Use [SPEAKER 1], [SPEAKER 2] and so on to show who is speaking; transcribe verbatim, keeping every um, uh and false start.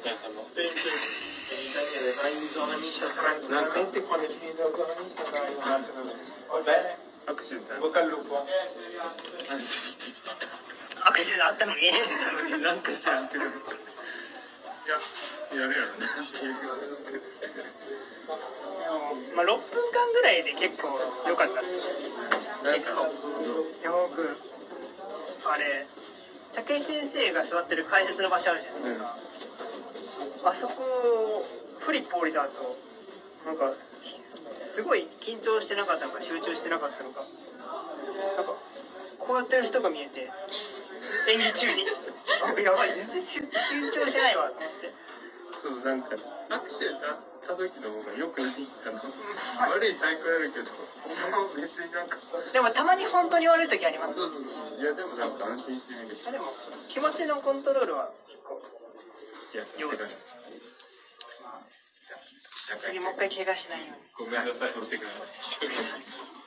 [SPEAKER 1] siamo.
[SPEAKER 2] Naturalmente con le fini della zona mista dai un altro. Va bene? Bocca al lupo.
[SPEAKER 1] 安心して見てた。
[SPEAKER 3] 握手であったのに。
[SPEAKER 1] なんか知らんけど。いや、やるやろなっていう。
[SPEAKER 3] まあろっぷんかんぐらいで結構良かったっす。
[SPEAKER 1] なんか、
[SPEAKER 3] よくあれ武井先生が座ってる解説の場所あるじゃないですか。うん、あそこフリップ降りた後なんかすごい緊張してなかったのか集中してなかったのかなんかこうやってる人が見えて演技中にやばい全然緊張してないわと思って。
[SPEAKER 1] そう、なんかアクシデントあった時の方が良くないかな。悪いサイクルあるけど別になんか
[SPEAKER 3] でもたまに本当に悪い時あります。
[SPEAKER 1] そうそうそう。いやでもなんか安心してみる。
[SPEAKER 3] でも気持ちのコントロールは結構
[SPEAKER 1] いや、さすがに。じゃあ
[SPEAKER 3] 次もう一回怪我しないように。
[SPEAKER 1] ごめんなさい、そうしてください。